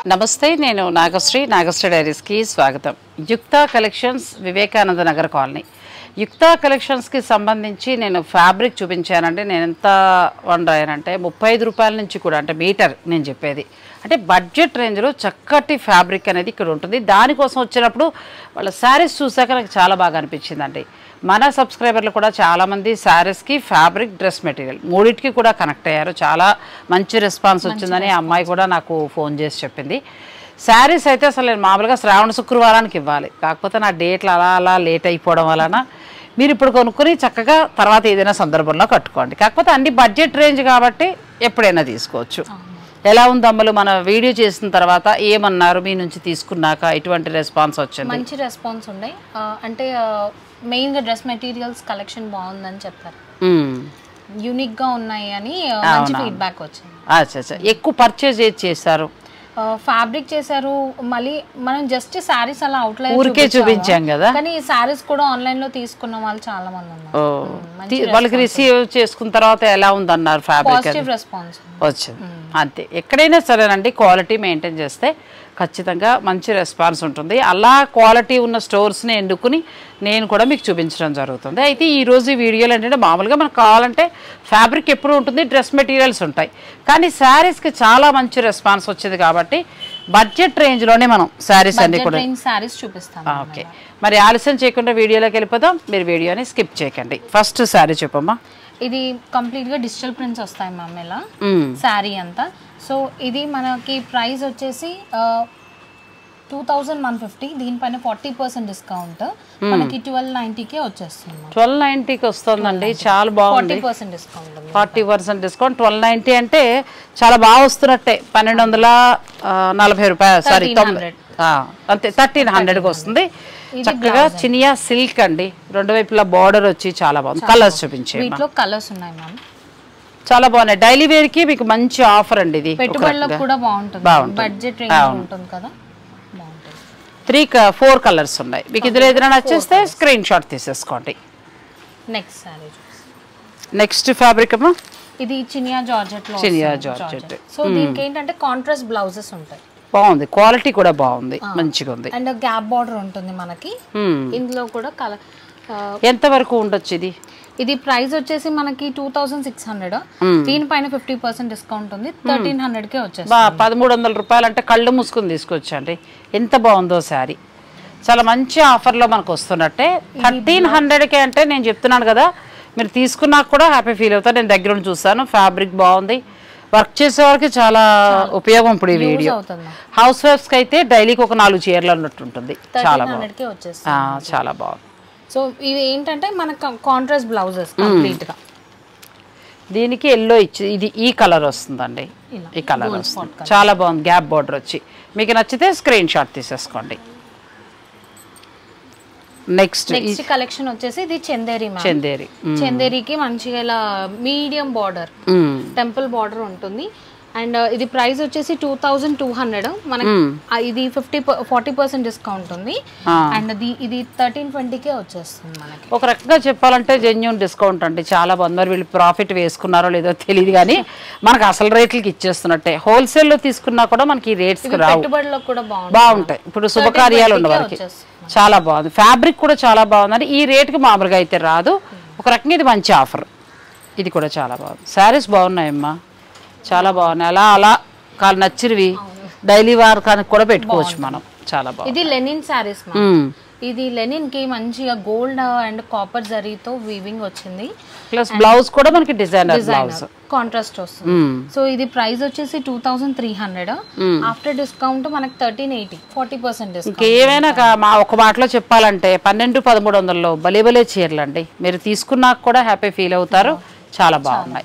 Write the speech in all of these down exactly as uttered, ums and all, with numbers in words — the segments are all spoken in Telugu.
నమస్తే నేను నాగశ్రీ నాగశ్రీ డైరీస్కి స్వాగతం. Yukta collections Vivekananda Nagar colony. యుక్తా కలెక్షన్స్కి సంబంధించి నేను ఫ్యాబ్రిక్ చూపించానంటే నేను ఎంత వండానంటే ముప్పై ఐదు రూపాయల నుంచి కూడా అంటే మీటర్ నేను చెప్పేది అంటే బడ్జెట్ రేంజ్లో చక్కటి ఫ్యాబ్రిక్ అనేది ఇక్కడ ఉంటుంది. దానికోసం వచ్చినప్పుడు వాళ్ళ శారీస్ చూసాక నాకు చాలా బాగా అనిపించిందండి. మన సబ్స్క్రైబర్లు కూడా చాలామంది శారీస్కి ఫ్యాబ్రిక్ డ్రెస్ మెటీరియల్ మూడింటికి కూడా కనెక్ట్ అయ్యారు. చాలా మంచి రెస్పాన్స్ వచ్చిందని ఆ అమ్మాయి కూడా నాకు ఫోన్ చేసి చెప్పింది. శారీస్ అయితే అసలు నేను మామూలుగా శ్రావణ శుక్రవారానికి ఇవ్వాలి, కాకపోతే నా డేట్లు అలా అలా లేట్ అయిపోవడం వలన మీరు ఇప్పుడు కొనుక్కొని చక్కగా తర్వాత ఏదైనా సందర్భంలో కట్టుకోండి. కాకపోతే అన్ని బడ్జెట్ రేంజ్ కాబట్టి ఎప్పుడైనా తీసుకోవచ్చు. ఎలా ఉంది అమ్మలు మన వీడియో చేసిన తర్వాత ఏమన్నారు మీ నుంచి తీసుకున్నాక ఎటువంటి రెస్పాన్స్ వచ్చింది? మంచి రెస్పాన్స్ ఉన్నాయి. అంటే మెయిన్గా డ్రెస్ మెటీరియల్స్ కలెక్షన్ బాగుందని చెప్పారు, యూనిక్గా ఉన్నాయి అని మంచి ఫీడ్బ్యాక్ వచ్చింది. అచ్చా అచ్చా ఎక్కువ పర్చేజ్ ఏది చేశారు? ఫ్యాబ్రిక్ చేశారు, మళ్ళీ మనం జస్ట్ శారీస్ అలా అవుట్లైన్ ఊరికే చూపించాం కదా, కానీ శారీస్ కూడా ఆన్లైన్ లో తీసుకున్న వాళ్ళు చాలా మంది ఉన్నారు. వాళ్ళకి రిసీవ్ చేసుకున్న తర్వాత ఎలా ఉందన్నారు? ఫ్యాబ్రిక్ పాజిటివ్ రెస్పాన్స్ వచ్చింది. అంతే, ఎక్కడైనా సరేనండి క్వాలిటీ మెయింటైన్ చేస్తే ఖచ్చితంగా మంచి రెస్పాన్స్ ఉంటుంది. అలా క్వాలిటీ ఉన్న స్టోర్స్ని ఎన్నుకుని నేను కూడా మీకు చూపించడం జరుగుతుంది. అయితే ఈరోజు ఈ వీడియోలు ఏంటంటే మామూలుగా మనకు కావాలంటే ఫ్యాబ్రిక్ ఎప్పుడు ఉంటుంది, డ్రెస్ మెటీరియల్స్ ఉంటాయి, కానీ శారీస్కి చాలా మంచి రెస్పాన్స్ వచ్చింది కాబట్టి బడ్జెట్ రేంజ్లోనే మనం శారీస్ అన్ని కూడా శారీస్ చూపిస్తాం. ఓకే, మరి ఆలస్యం చేయకుండా వీడియోలోకి వెళ్ళిపోదాం. మీరు వీడియోని స్కిప్ చేయకండి. ఫస్ట్ శారీ చెప్పమ్మా. ఇది కంప్లీట్ గా డిజిటల్ ప్రింట్స్ వస్తాయి మ్యామ్ ఇలా శారీ అంతా. సో ఇది మనకి ప్రైస్ వచ్చేసి టూ థౌజండ్ వన్ ఫిఫ్టీ, దీనిపైన ఫార్టీ పర్సెంట్ డిస్కౌంట్ మనకి ట్వెల్వ్ నైన్టీకే వచ్చేస్తుంది. ట్వెల్వ్ నైన్టీకి వస్తుందండి, చాలా బాగుంది. Forty percent discount forty percent discount twelve ninety అంటే చాలా బాగా వస్తున్నట్టే. పన్నెండు వందల నలభై రూపాయలు సారీ తొమ్మిది అంతే థర్టీన్ హండ్రెడ్కి వస్తుంది. చక్కగా చినియా సిల్క్ అండి, రెండు వైపులా బార్డర్ వచ్చి చాలా బాగుంది. కలర్స్ చూపించే కలర్స్ ఉన్నాయి మ్యామ్, చాలా బాగున్నాయి. డైలీ వేర్ కి మీకు మంచి ఆఫర్ అండి. ఇది పెట్టుబడులకు కూడా బాగుంటుంది, బడ్జెట్ రేంజ్ ఉంటుంది కదా. త్రీ ఫోర్ కలర్స్ ఉన్నాయి. మీకు ఇందులో ఏదైనా నచ్చేస్తే స్క్రీన్ షాట్ తీసేసుకోండి. నెక్స్ట్ సారీ నెక్స్ట్ ఫ్యాబ్రిక్ అమ్మా, ఇది చినియా జార్జెట్ లో చినియా జార్జెట్. సో దీనికి ఏంటంటే కాంట్రాస్ట్ బ్లౌజెస్ ఉంటాయి, బాగుంది, క్వాలిటీ కూడా బాగుంది, మంచిగా ఉంది. అండ్ గ్యాప్ బార్డర్ ఉంటుంది మనకి. ఇందులో కూడా కలర్ ఎంత వరకు ఉండొచ్చు ఇది? ఇది ప్రైస్ వచ్చేసి మనకి టూ థౌసండ్ సిక్స్ హండ్రెడ్, దీనిపైన ఫిఫ్టీ పర్సెంట్ డిస్కౌంట్ ఉంది, థర్టీన్ హండ్రెడ్ కే వచ్చేసి పదమూడు వందల రూపాయలు అంటే కళ్ళు మూసుకుని తీసుకొచ్చండి. ఎంత బాగుందో శారీ, చాలా మంచి ఆఫర్లో మనకు వస్తున్నట్టే. థర్టీన్ హండ్రెడ్కే అంటే నేను చెప్తున్నాను కదా, మీరు తీసుకున్నాక కూడా హ్యాపీ ఫీల్ అవుతారు. నేను దగ్గర నుంచి చూస్తాను, ఫ్యాబ్రిక్ బాగుంది, వర్క్ చేసే వారికి చాలా ఉపయోగం. ఇప్పుడు ఈ వీడియో హౌస్ వైఫ్స్కి అయితే డైలీకి ఒక నాలుగు చీరలు అన్నట్టు ఉంటుంది. చాలా బాగుంది, చాలా బాగుంది. సో ఇవి ఏంటంటే మనకు కాంట్రాస్ట్ బ్లౌజెస్ కంప్లీట్ గా. దీనికి ఎల్లో ఇచ్చి ఇది ఈ కలర్ వస్తుందండి, ఈ కలర్ వస్తుంది, చాలా బాగుంది. గ్యాప్ బార్డర్ వచ్చి మీకు నచ్చితే స్క్రీన్ షాట్ తీసేసుకోండి. నెక్స్ట్ నెక్స్ట్ కలెక్షన్ వచ్చేసి ఇది చందేరి. చందేరి చందేరికి మంచిగా ఇలా మీడియం బార్డర్ టెంపుల్ బార్డర్ ఉంటుంది. అండ్ ఇది ప్రైస్ వచ్చేసి టూ థౌజండ్ టూ హండ్రెడ్ మనకి. ఇది ఫిఫ్టీ ఫార్టీ పర్సెంట్ డిస్కౌంట్ ఉంది. అండ్ ఇది థర్టీన్ ట్వంటీకే వచ్చేస్తుంది మనకి. ఒక రకంగా చెప్పాలంటే జెన్యూన్ డిస్కౌంట్ అండి, చాలా బాగుంది. మరి వీళ్ళు ప్రాఫిట్ వేసుకున్నారో లేదో తెలియదు, కానీ మనకు అసలు రేట్లకి ఇచ్చేస్తున్నట్టే. హోల్సేల్లో తీసుకున్నా కూడా మనకి రేట్స్ పెట్టుబడులకు కూడా బాగుంటాయి. ఇప్పుడు శుభకార్యాలు ఉన్న వారికి చాలా బాగుంది. ఫ్యాబ్రిక్ కూడా చాలా బాగుందండి. ఈ రేట్కి మామూలుగా అయితే రాదు. ఒక రకంగా ఇది మంచి ఆఫర్. ఇది కూడా చాలా బాగుంది. శారీస్ బాగున్నాయమ్మా, చాలా బాగున్నాయి. అలా అలా కాలు నచ్చినవి డైలీ వార్ కానీ కూడా పెట్టుకోవచ్చు మనం. చాలా బాగుంది. ఇది లెనిన్ శారీస్, ఇది లెనిన్ కి మంచిగా గోల్డ్ అండ్ కాపర్ జరీతో వీవింగ్ వచ్చింది. ప్లస్ బ్లౌజ్ కూడా మనకి డిజైనర్ బ్లౌజ్ కాంట్రాస్ట్ వస్తుంది. సో ఇది ప్రైస్ వచ్చేసి two thousand three hundred, after discount మనకి thirteen eighty, forty percent discount. ఏమైనా మా ఒక మాటలో చెప్పాలంటే పన్నెండు పదమూడు వందల్లో భలే భలే చీరలు అండి. మీరు తీసుకున్నాక కూడా హ్యాపీ ఫీల్ అవుతారు. చాలా బాగున్నాయి.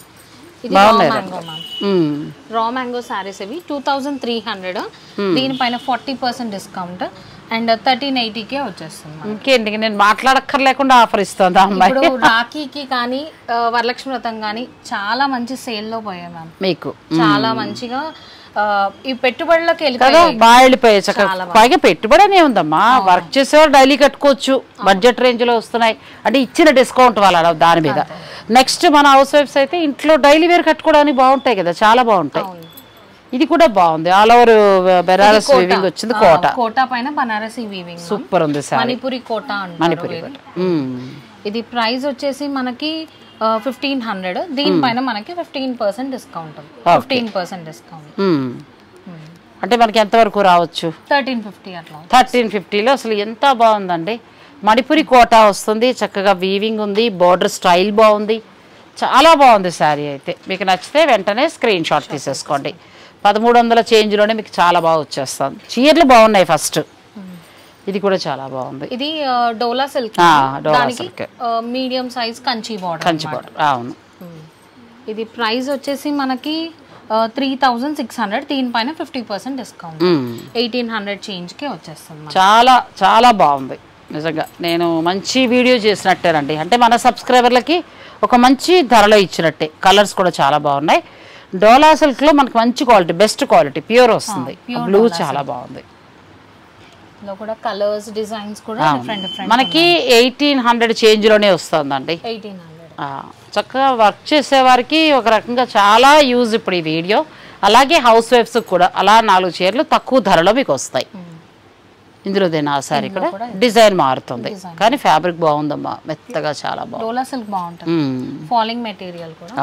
రా మ్యాంగో సారీస్ ఇవి టూ థౌసండ్ త్రీ హండ్రెడ్, దీనిపైన forty percent discount and thirteen ఎయిటీకే వచ్చేస్తుంది. ఇంకేంటి నేను మాట్లాడక్కర్లేకుండా ఆఫర్ ఇస్తుంది అమ్మాయి. ఇప్పుడు రాఖీకి కానీ వరలక్ష్మి వ్రతం కానీ చాలా మంచి సేల్ లో పోయాయి మ్యామ్. మీకు చాలా మంచిగా ఈ పెట్టుబడులకు బాగా వెళ్ళిపోయాయి చక్కగా. పైగా పెట్టుబడి అనే ఉందమ్మా, వర్క్ చేసేవాళ్ళు డైలీ కట్టుకోవచ్చు, బడ్జెట్ రేంజ్ లో వస్తున్నాయి అంటే ఇచ్చిన డిస్కౌంట్ వాళ్ళ దాని మీద. నెక్స్ట్ మన హౌస్ వైఫ్స్ అయితే ఇంట్లో డైలీ వేర్ కట్టుకోవడానికి బాగుంటాయి కదా, చాలా బాగుంటాయి. ఇది కూడా బాగుంది, ఆల్ ఓవర్ బెనారస్ వీవింగ్ వచ్చింది, కోట కోటా పైన బనారసి వీవింగ్ సూపర్ ఉంది సారీ. మణిపురి కోటా అంటారు. మణిపురి కోట. మ్మ్. ఇది ప్రైస్ వచ్చేసి మనకి ఫిఫ్టీన్ హండ్రెడ్ దీనిపైన మనకి ఫిఫ్టీన్ పర్సెంట్ డిస్కౌంట్ ఉంది. ఫిఫ్టీన్ పర్సెంట్ డిస్కౌంట్ మ్మ్. అంటే మనకి ఎంతవరకు రావచ్చు? థర్టీన్ ఫిఫ్టీ అట్లా. థర్టీన్ ఫిఫ్టీలో అసలు ఎంత బాగుందండి. మణిపురి కోటా వస్తుంది, చక్కగా వీవింగ్ ఉంది, బార్డర్ స్టైల్ బాగుంది, చాలా బాగుంది శారీ. అయితే మీకు నచ్చితే వెంటనే స్క్రీన్ షాట్ తీసేసుకోండి. పదమూడు వందల చేంజ్లోనే మీకు చాలా బాగా వచ్చేస్తుంది. చీరలు బాగున్నాయి. ఫస్ట్ ఇది కూడా చాలా బాగుంది. ఇది Dola silk, Dola silk medium size Kanchi border. Kanchi border అవును. ఇది ప్రైస్ వచ్చేసి మనకి త్రీ థౌజండ్ సిక్స్ హండ్రెడ్ దీనిపైన fifty percent discount, eighteen hundred చేంజ్కి వచ్చేస్తుంది. చాలా చాలా బాగుంది నిజంగా. నేను మంచి వీడియో చేసినట్టేనండి, అంటే మన సబ్స్క్రైబర్లకి ఒక మంచి ధరలో ఇచ్చినట్టే. కలర్స్ కూడా చాలా బాగున్నాయి. డోలా సిల్క్లో మనకి మంచి క్వాలిటీ, బెస్ట్ క్వాలిటీ, ప్యూర్ వస్తుంది. బ్లూ చాలా బాగుంది. ఇందులో కూడా కలర్స్ డిజైన్స్ కూడా డిఫరెంట్ డిఫరెంట్. మనకి ఎయిటీన్ హండ్రెడ్ చేంజ్లోనే వస్తుందండి. ఎయిటీన్ హండ్రెడ్ చక్కగా వర్క్ చేసే వారికి ఒక రకంగా చాలా యూజ్ ఇప్పుడు ఈ వీడియో. అలాగే హౌస్ వైఫ్స్ కూడా అలా నాలుగు చీరలు తక్కువ ధరలో మీకు వస్తాయి. ఇందులోదేనా ఆ సారీ కూడా డిజైన్ మారుతుంది, కానీ ఫ్యాబ్రిక్ బాగుందమ్మా, మెత్తగా చాలా బాగుంది. డోలా సిల్క్ బాగుంటుంది, ఫాలింగ్ మెటీరియల్ కూడా.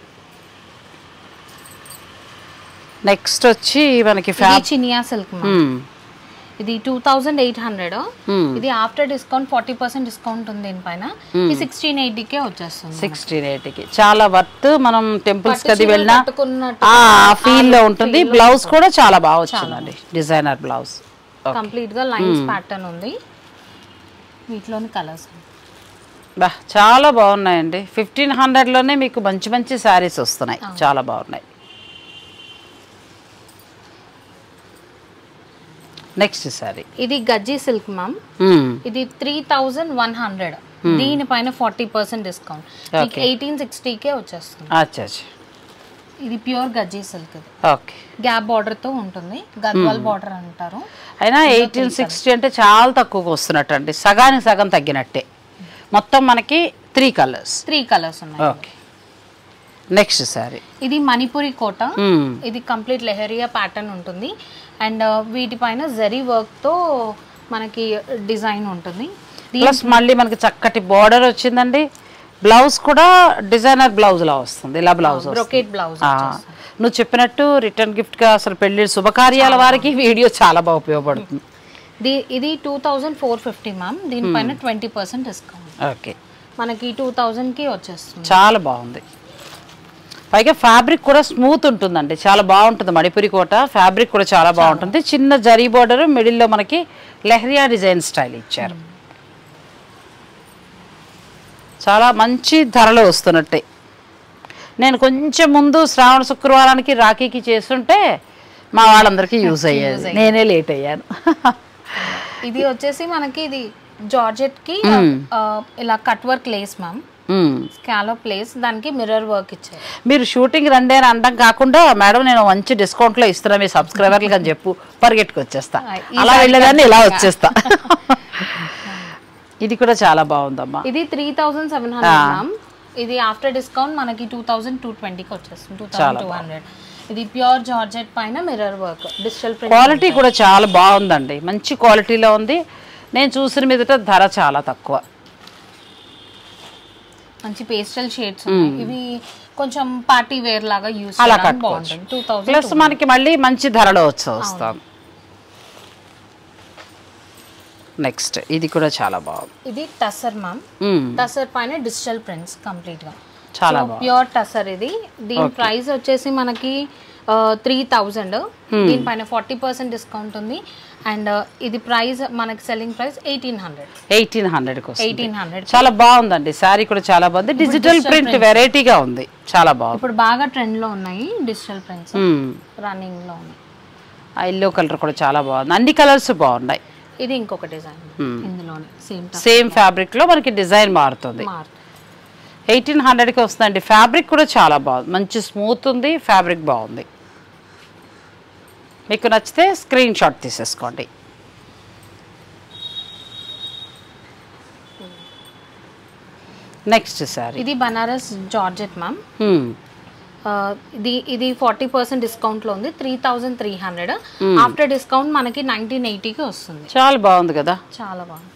నెక్స్ట్ వచ్చి మనకి చినియా సిల్క్, ఇది టూ థౌజండ్ ఎయిట్ హండ్రెడ్ ఇది after discount forty percent discount ఉంది దీనిపైన. సిక్స్టీన్ ఎయిటీకే వచ్చేస్తుంది. సిక్స్టీన్ ఎయిటీకి చాలా వర్త్. మనం టెంపుల్స్ కది వెళ్ళినా ఆ ఫీల్ లో ఉంటుంది. బ్లౌజ్ కూడా చాలా బాగా వచ్చిందండి, డిజైనర్ బ్లౌజ్. కంప్లీట్ గా లైన్స్ ప్యాటర్న్ ఉంది. వీటిలోని కలర్స్ బా చాలా బాగున్నాయండి. ఫిఫ్టీన్ హండ్రెడ్ లోనే మీకు మంచి మంచి శారీస్ వస్తున్నాయి, చాలా బాగున్నాయి. నెక్స్ట్ సారీ ఇది గజ్జి సిల్క్ మ్యామ్. ఇది త్రీ థౌజండ్ వన్ హండ్రెడ్ దీనిపైన ఫార్టీ పర్సెంట్ డిస్కౌంట్, ఎయిటీన్ సిక్స్టీకే వచ్చేస్తుంది. అచ్చా ఇది ప్యూర్ గజ్జి సిల్క్. ఓకే, గ్యాప్ బార్డర్ తో ఉంటుంది, గద్వాల్ బార్డర్ అంటారు. అయినా ఎయిటీన్ సిక్స్టీ అంటే చాలా తక్కువగా వస్తున్నట్టు అండి, సగానికి సగం తగ్గినట్టే. మొత్తం మనకి త్రీ కలర్స్ త్రీ కలర్స్ ఉన్నాయి. ఓకే, నెక్స్ట్ సారీ ఇది మణిపురి కోట. ఇది కంప్లీట్ లెహరియా ప్యాటర్న్ ఉంటుంది అండ్ వీటిపైన జరీ వర్క్ తో మనకి డిజైన్ ఉంటుంది. ప్లస్ మళ్ళీ మనకి చక్కటి బార్డర్ వచ్చిందండి. బ్లౌజ్ కూడా డిజైనర్ బ్లౌజ్ లా వస్తుంది, ఇలా బ్లౌజ్ బ్రోకెట్ బ్లౌజ్. నువ్వు చెప్పినట్టు రిటర్న్ గిఫ్ట్ గా అసలు పెళ్లి శుభకార్యాల వారికి వీడియో చాలా బాగా ఉపయోగపడుతుంది. ఇది two thousand four fifty ma'am, దీనిపైన ట్వంటీ పర్సెంట్ డిస్కౌంట్. ఓకే, మనకి టూ థౌజండ్ కి వచ్చేస్తుంది. చాలా బాగుంది. పైగా ఫ్యాబ్రిక్ కూడా స్మూత్ ఉంటుందండి, చాలా బాగుంటుంది. మణిపురి కోట ఫ్యాబ్రిక్ కూడా చాలా బాగుంటుంది. చిన్న జరీ బార్డర్, మిడిల్లో మనకి లెహరియా డిజైన్ స్టైల్ ఇచ్చారు. చాలా మంచి ధరలో వస్తున్నట్టే. నేను కొంచెం ముందు శ్రావణ శుక్రవారానికి రాఖీకి చేస్తుంటే మా వాళ్ళందరికీ యూజ్ అయ్యేది, నేనే లేట్ అయ్యాను. ఇది వచ్చేసి మనకి ఇది జార్జెట్ కి ఇలా cut work lace ma'am, scallop lace, దానికి మిర్రర్ వర్క్ ఇచ్చారు. మీరు షూటింగ్ రండి అని అనడం కాకుండా మేడం నేను మంచి డిస్కౌంట్ లో ఇస్తున్నా మీ సబ్స్క్రైబర్లకి అని చెప్పు, పరిగెట్టుకు వచ్చేస్తా. అలా వెళ్ళేదాన్ని ఇలా వచ్చేస్తా. ఇది కూడా చాలా బాగుందమ్మా. ఇది three thousand seven hundred ma'am. ఇది ఆఫ్టర్ డిస్కౌంట్ మనకి టూ థౌసండ్ టూ ట్వంటీకి వచ్చేస్తుంది, టూ థౌసండ్ టూ హండ్రెడ్. ఇది ప్యూర్ జార్జెట్ పైన mirror work, digital print. Quality కూడా చాలా బాగుందండి, మంచి క్వాలిటీలో ఉంది. నేను చూసిన మీదట ధర చాలా తక్కువ. మంచి పేస్టల్ షేడ్స్ ఉన్నాయి. ఇవి కొంచెం పార్టీ వేర్ లాగా యూస్ చేయడానికి బాగుంటుంది. టూ థౌసండ్ ప్లస్ మనకి మళ్ళీ మంచి ధరలో వచ్చి వస్తాం. నెక్స్ట్ ఇది కూడా చాలా బాగుంది. ఇది టసర్ మ్యామ్, టసర్ పైన డిజిటల్ ప్రింట్స్ కంప్లీట్ గా చాలా ప్యూర్ టసర్. ఇది దీని ప్రైస్ వచ్చేసి మనకి త్రీ థౌజండ్ దీనిపైన ఫార్టీ పర్సెంట్ డిస్కౌంట్ ఉంది అండ్ ఇది ప్రైస్ మనకి selling price eighteen hundred eighteen hundred eighteen hundred చాలా బాగుందండి. శారీ కూడా చాలా బాగుంది, డిజిటల్ ప్రింట్ వెరైటీగా ఉంది, చాలా బాగుంది. ఇప్పుడు బాగా ట్రెండ్ లో ఉన్నాయి డిజిటల్ ప్రింట్స్, రన్నింగ్ లో ఉన్నాయి. ఆ ఎల్లో కలర్ కూడా చాలా బాగుంది, అన్ని కలర్స్ బాగున్నాయి. ఇది ఇంకొక డిజైన్, ఇందులోనే సేమ్ సేమ్ ఫ్యాబ్రిక్ లో మనకి డిజైన్ మారుతుంది. ఎయిటీన్ హండ్రెడ్ కి వస్తుందండి. ఫ్యాబ్రిక్ కూడా చాలా బాగుంది, మంచి స్మూత్ ఉంది, ఫ్యాబ్రిక్ బాగుంది. మీకు నచ్చితే స్క్రీన్ షాట్ తీసేసుకోండి. నెక్స్ట్ సారీ ఇది బనారస్ జార్జెట్ మ్యామ్. ఇది ఇది ఫార్టీ పర్సెంట్ డిస్కౌంట్లో ఉంది, three thousand three hundred after discount మనకి నైన్టీన్ ఎయిటీకి వస్తుంది. చాలా బాగుంది కదా, చాలా బాగుంది.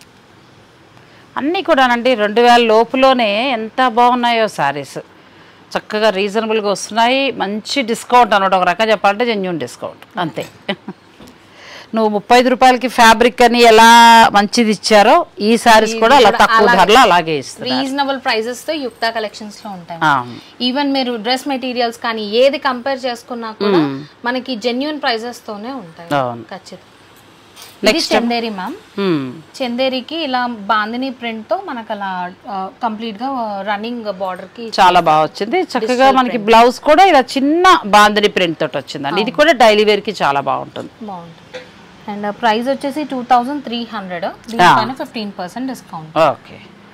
అన్నీ కూడానండి రెండు వేల లోపులోనే ఎంత బాగున్నాయో శారీస్, చక్కగా రీజనబుల్గా వస్తున్నాయి. మంచి డిస్కౌంట్ అన్నమాట, ఒక రకంగా చెప్పాలంటే జెన్యూన్ డిస్కౌంట్ అంతే. నువ్వు ముప్పై ఐదు రూపాయలకి ఫ్యాబ్రిక్ అని ఎలా మంచిది ఇచ్చారో ఈ శారీస్ కూడా అలా తక్కువ ధరలో అలాగే ఇస్తారు. రీజనబుల్ ప్రైజెస్ తో యుక్తా కలెక్షన్స్ లో ఉంటాయి. ఈవెన్ మీరు డ్రెస్ మెటీరియల్స్ కానీ ఏది కంపేర్ చేసుకున్నా కూడా మనకి జెన్యూన్ ప్రైజెస్ తోనే ఉంటాయి ఖచ్చితంగా. ఇది చందేరి మ్యామ్, చందేరికి ఇలా బాందిని ప్రింట్ తో మనకు అలా కంప్లీట్ గా రన్నింగ్ బార్డర్ కి చాలా బాగా వచ్చింది. చక్కగా మనకి బ్లౌజ్ కూడా ఇలా చిన్న బాందిని ప్రింట్ తోటి వచ్చిందండి. ఇది కూడా డైలీ వేర్ కి చాలా బాగుంటుంది. బాగుంటుంది. అండ్ ప్రైస్ వచ్చేసి టూ థౌజండ్ త్రీ హండ్రెడ్ దీనిపైన ఫిఫ్టీన్ పర్సెంట్ డిస్కౌంట్. ఓకే,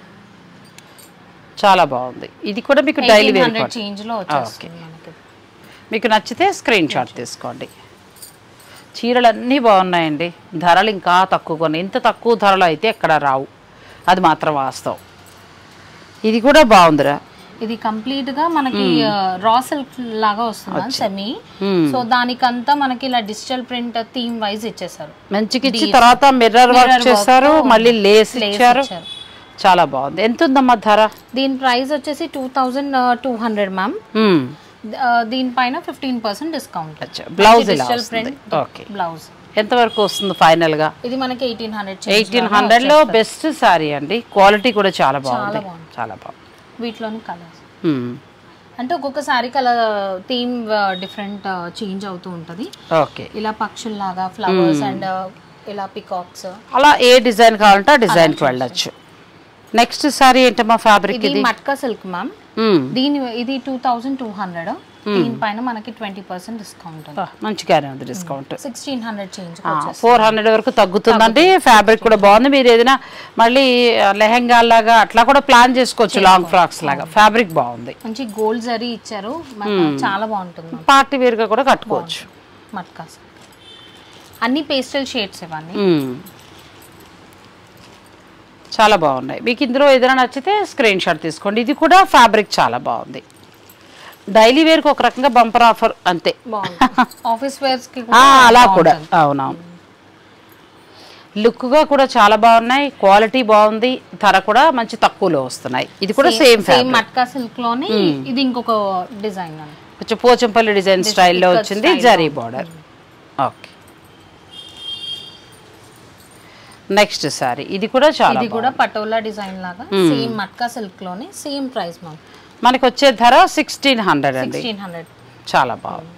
చాలా బాగుంది. ఇది కూడా మీకు డైలీ వేర్ చేంజ్ లో వచ్చేస్తుంది మనకి. మీకు నచ్చితే స్క్రీన్ షాట్ తీసుకోండి. చీరలు అన్నీ బాగున్నాయండి, ధరలు ఇంకా తక్కువ కొన్ని, ఇంత తక్కువ ధరలు అయితే ఎక్కడ రావు, అది మాత్రం వాస్తవం. ఇది కూడా బాగుందిరా, ఇది కంప్లీట్ గా మనకి రా సిల్క్ లాగా వస్తుంది సెమీ. సో దానికంతా మనకి ఇలా డిజిటల్ ప్రింట్ థీమ్ వైజ్ ఇచ్చేసారు, మంచిగా ఇచ్చి తర్వాత మిర్రర్ వర్క్ చేస్తారు, మళ్ళీ లేస్ ఇచ్చారు. చాలా బాగుంది. ఎంత ఉందమ్మా ధర? దీని ప్రైస్ వచ్చేసి two thousand two hundred ma'am. దీనిపైన fifteen percent discount. Blouse blouse ఎంత వరకు వస్తుంది ఫైనల్ గా? ఇది మనకి ఎయిటీన్ హండ్రెడ్ ఎయిటీన్ హండ్రెడ్ లో బెస్ట్ సారీ అండి. క్వాలిటీ కూడా చాలా బాగుంది, చాలా బాగుంది. వీటిలోని కలర్స్ అంటే ఒక్కొక్క sari colour theme different change అవుతూ ఉంటది. ఓకే, ఇలా పక్షుల్లాగా ఫ్లవర్స్ అండ్ ఇలా పికాక్స్, అలా ఏ డిజైన్ కావాలంటే ఆ డిజైన్ కి వెళ్ళొచ్చు. నెక్స్ట్ సారీ ఏంటమ్మా ఫ్యాబ్రిక్? ఇది మట్కా సిల్క్ మ్యామ్. దీని ఇది టూ థౌజండ్ టూ హండ్రెడ్ దీనిపైన మనకి ట్వంటీ పర్సెంట్ డిస్కౌంట్. మంచిగానే ఉంది discount. Sixteen hundred change four hundred వరకు తగ్గుతుందండి. ఫ్యాబ్రిక్ కూడా బాగుంది. మీరు ఏదైనా మళ్ళీ లెహెంగా లాగా అట్లా కూడా ప్లాన్ చేసుకోవచ్చు, లాంగ్ ఫ్రాక్స్ లాగా. ఫ్యాబ్రిక్ బాగుంది, మంచి గోల్డ్ జరీ ఇచ్చారు, చాలా బాగుంటుంది. పార్టీ వేర్ గా కూడా కట్టుకోవచ్చు. మట్కా అన్ని పేస్టల్ షేడ్స్ ఇవన్నీ చాలా బాగున్నాయి. మీకు ఇందులో ఏదైనా నచ్చితే స్క్రీన్ షాట్ తీసుకోండి. ఇది కూడా ఫ్యాబ్రిక్ చాలా బాగుంది. డైలీ వేర్కి ఒక రకంగా బంపర్ ఆఫర్ అంతే, ఆఫీస్ వేర్స్ కి అలా కూడా. అవునవును, లుక్గా కూడా చాలా బాగున్నాయి, క్వాలిటీ బాగుంది, ధర కూడా మంచి తక్కువలో వస్తున్నాయి. ఇది కూడా సేమ్ సేమ్ మట్కా సిల్క్ లోనే ఇది ఇంకొక డిజైన్, కొంచెం పోచంపల్లి డిజైన్ స్టైల్లో వచ్చింది, zari border. Okay, next sari ఇది కూడా చాలా, ఇది కూడా పటోలా డిజైన్ లాగా సేమ్ మట్కా సిల్క్ లోనే సేమ్ ప్రైస్ మ్యామ్. మనకి వచ్చే ధర సిక్స్టీన్ హండ్రెడ్ అండి. సిక్స్టీన్ హండ్రెడ్ చాలా బాగుంది.